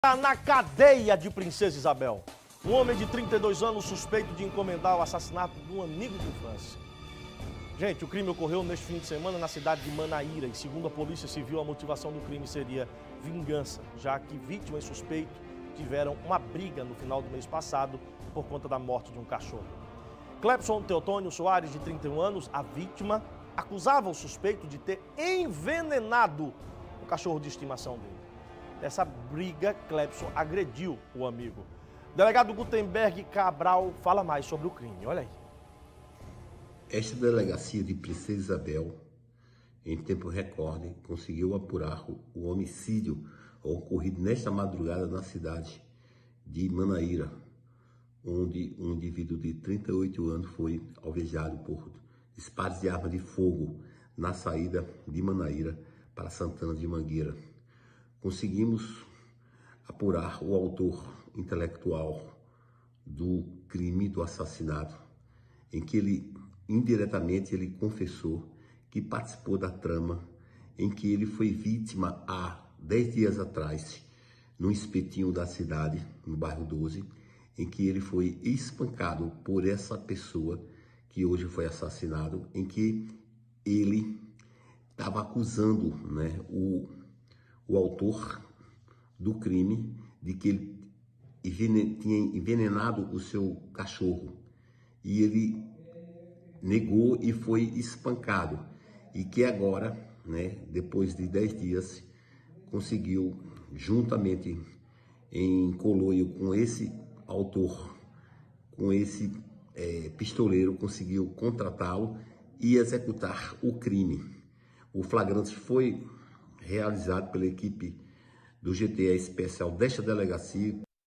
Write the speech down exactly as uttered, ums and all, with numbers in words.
Na cadeia de Princesa Isabel, um homem de trinta e dois anos suspeito de encomendar o assassinato de um amigo de infância. Gente, o crime ocorreu neste fim de semana na cidade de Manaíra e, segundo a Polícia Civil, a motivação do crime seria vingança, já que vítima e suspeito tiveram uma briga no final do mês passado por conta da morte de um cachorro. Clepson Teotônio Soares, de trinta e um anos, a vítima, acusava o suspeito de ter envenenado o cachorro de estimação dele. Nessa briga, Clepson agrediu o amigo. O delegado Gutenberg Cabral fala mais sobre o crime. Olha aí. Esta delegacia de Princesa Isabel, em tempo recorde, conseguiu apurar o homicídio ocorrido nesta madrugada na cidade de Manaíra, onde um indivíduo de trinta e oito anos foi alvejado por disparos de arma de fogo na saída de Manaíra para Santana de Mangueira. Conseguimos apurar o autor intelectual do crime do assassinato, em que ele, indiretamente, ele confessou que participou da trama em que ele foi vítima há dez dias atrás, no espetinho da cidade, no bairro doze, em que ele foi espancado por essa pessoa que hoje foi assassinado, em que ele estava acusando, né, o o autor do crime de que ele tinha envenenado o seu cachorro, e ele negou e foi espancado, e que agora, né, depois de dez dias, conseguiu, juntamente em coloio com esse autor, com esse é, pistoleiro, conseguiu contratá-lo e executar o crime. O flagrante foi realizado pela equipe do G T E especial desta delegacia.